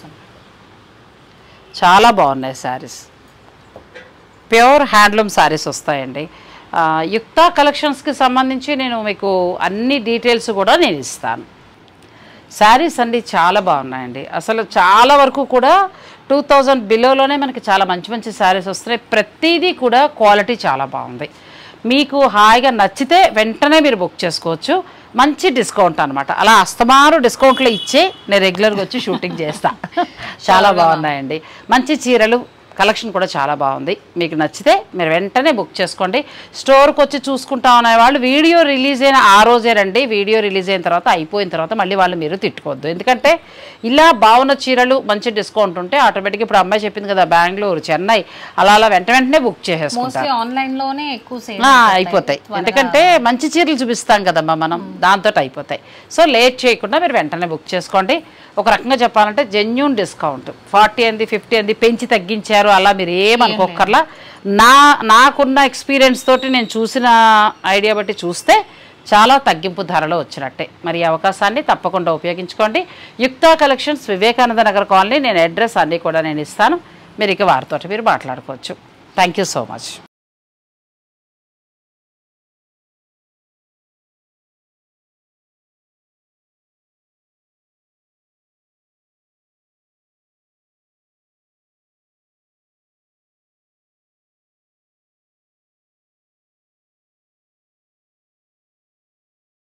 చాలా బాగున్నాయి శారీస్. ప్యూర్ హ్యాండ్లూమ్ శారీస్ వస్తాయండి. యుక్తా కలెక్షన్స్కి సంబంధించి నేను మీకు అన్ని డీటెయిల్స్ కూడా నేను ఇస్తాను. శారీస్ అన్నీ చాలా బాగున్నాయండి. అసలు చాలా వరకు కూడా టూ థౌజండ్ బిలోలోనే మనకి చాలా మంచి మంచి శారీస్ వస్తున్నాయి. ప్రతిదీ కూడా క్వాలిటీ చాలా బాగుంది. మీకు హాయిగా నచ్చితే వెంటనే మీరు బుక్ చేసుకోవచ్చు. మంచి డిస్కౌంట్ అనమాట. అలా అస్తమారు డిస్కౌంట్లో ఇచ్చే నేను రెగ్యులర్గా వచ్చి షూటింగ్ చేస్తాను. చాలా బాగున్నాయండి. మంచి చీరలు కలెక్షన్ కూడా చాలా బాగుంది. మీకు నచ్చితే మీరు వెంటనే బుక్ చేసుకోండి. స్టోర్కి వచ్చి చూసుకుంటా ఉన్న వాళ్ళు వీడియో రిలీజ్ అయిన ఆ రోజే రండి. వీడియో రిలీజ్ అయిన తర్వాత అయిపోయిన తర్వాత మళ్ళీ వాళ్ళు మీరు తిట్టుకోవద్దు. ఎందుకంటే ఇలా బాగున్న చీరలు మంచి డిస్కౌంట్ ఉంటే ఆటోమేటిక్గా ఇప్పుడు అమ్మాయి చెప్పింది కదా, బెంగళూరు, చెన్నై అలా అలా వెంట వెంటనే బుక్ చేసేసుకుంటారు. ఆన్లైన్లోనే ఎక్కువ అయిపోతాయి. ఎందుకంటే మంచి చీరలు చూపిస్తాం కదమ్మా మనం, దాంతో అయిపోతాయి. సో లేట్ చేయకుండా మీరు వెంటనే బుక్ చేసుకోండి. ఒక రకంగా చెప్పాలంటే జెన్యూన్ డిస్కౌంట్. ఫార్టీ అంది ఫిఫ్టీ అంది పెంచి తగ్గించారు అలా మీరు ఏమనుకోకర్లా. నా నాకున్న ఎక్స్పీరియన్స్ తోటి నేను చూసిన ఐడియా బట్టి చూస్తే చాలా తగ్గింపు ధరలో వచ్చినట్టే. మరి ఈ అవకాశాన్ని తప్పకుండా ఉపయోగించుకోండి. Yukta collections, Vivekananda Nagar colony. నేను అడ్రస్ అన్నీ కూడా నేను ఇస్తాను. మీరు ఇక వారితో మీరు మాట్లాడుకోవచ్చు. Thank you so much.